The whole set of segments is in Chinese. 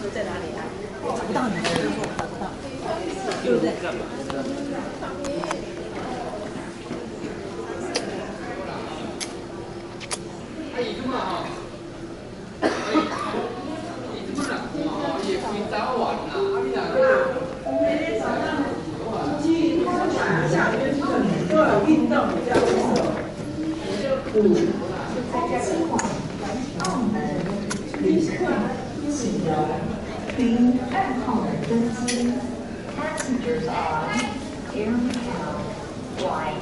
在哪里啊？找不到你，我就说找不到，对不对？运动比较在前往澳门旅客，请您2号门登机。Passengers on Air Macau Flight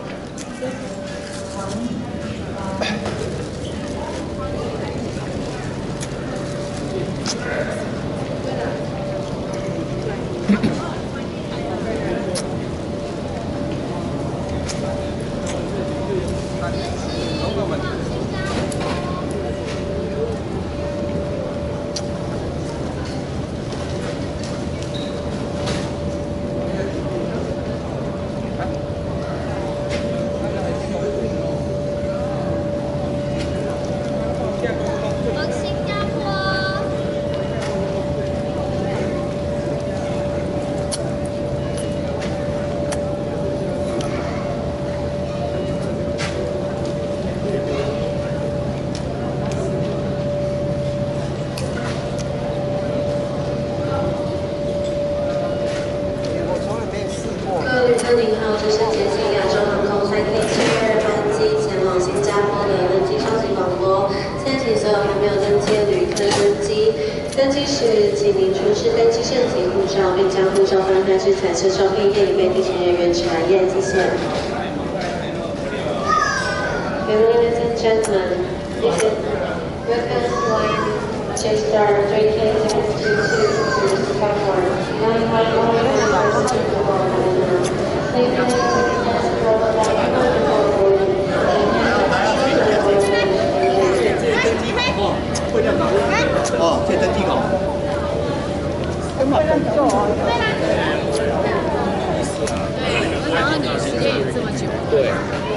您好，这是捷星亚洲航空3K72班机前往新加坡的登机消息广播。现在请所有还没有登机的旅客登机。登机时，请您出示登机证及护照，并将护照翻开至彩色照片页，以被地勤人员查验。谢谢。Ladies and gentlemen, this is request line J-Star 3K022 to Singapore. 哦，可以登记哦。 根本不够哦。 对，没想到你的时间也这么久。对。